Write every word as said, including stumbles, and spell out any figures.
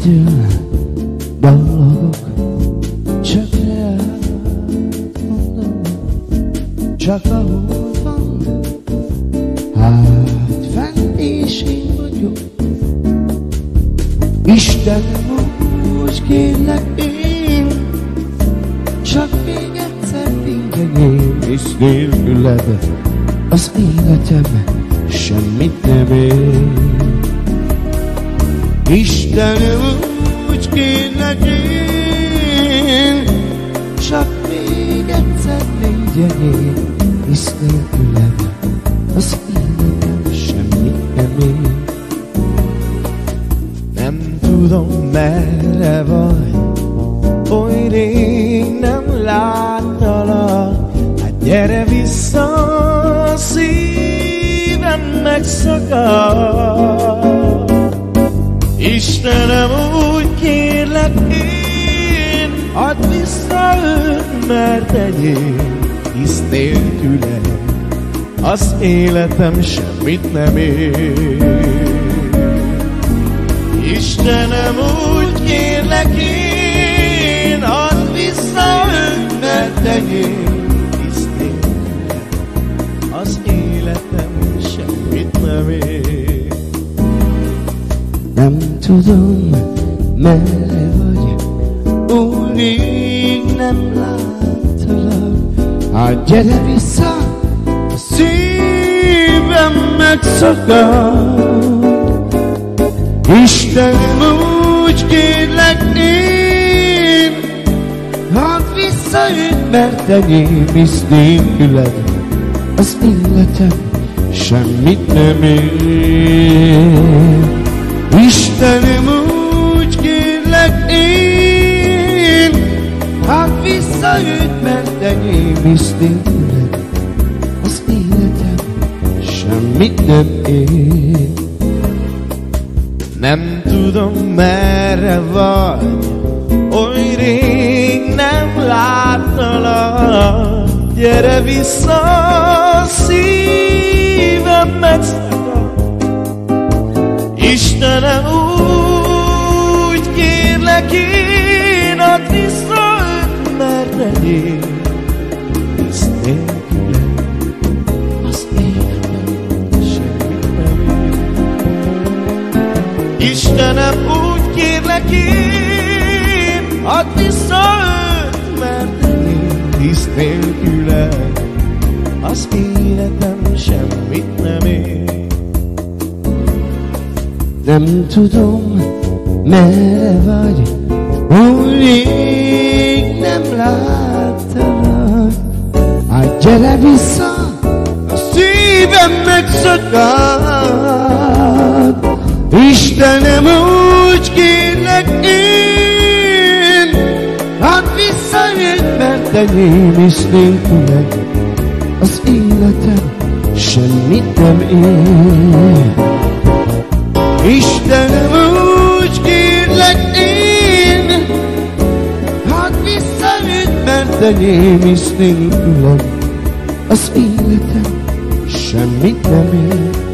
Egyedül ballogok, csak elmondom, csak ahol van, hát fent és én vagyok. Istenem, úgy kérlek én, csak még egyszer téged én, és nélküled az életem semmit nem ér. Istenem, úgy kérlek én, csak még egyszer legyen én, hisz nélküled az életem semmit nem ér. Nem tudom, merre vagy, oly rég nem láttalak. Hát gyere vissza, a szívem megszakad. Istenem, úgy kérlek én, add vissza őt, mert enyém, hisz nélküle az életem semmit nem ér. Istenem, úgy kérlek én, add vissza őt, mert enyém, hisz nélküle az életem semmit nem ér. Nem tudom, merre vagy, úgy rég nem láttalak. Hát gyere vissza, a szívem megszakad. Istenem, úgy kérlek én, add vissza őt, mert enyém, hisz nélküled az életem semmit nem ér. Istenem, úgy kérlek én, add vissza őt, mert enyém, hisz nélküled az életem semmit nem ér. Nem tudom, merre vagy, oly rég nem láttalak. Gyere vissza, a szívem megszakad. Istenem, úgy kérlek én, add vissza őt, mert enyém, hisz nélküled az életem semmit nem ér. Istenem, úgy kérlek én, add vissza őt, mert enyém, hisz nélküled az életem semmit nem ér. Nem tudom, merre vagy, úgy rég nem láttalak. Hát gyere vissza, a szívem megszakad. Istenem, úgy kérlek én, add vissza őt, mert enyém, hisz nélküled az életem semmit nem ér. Istenem, úgy kérlek én, add vissza őt, mert enyém, hisz nélküled az életem semmit nem ér.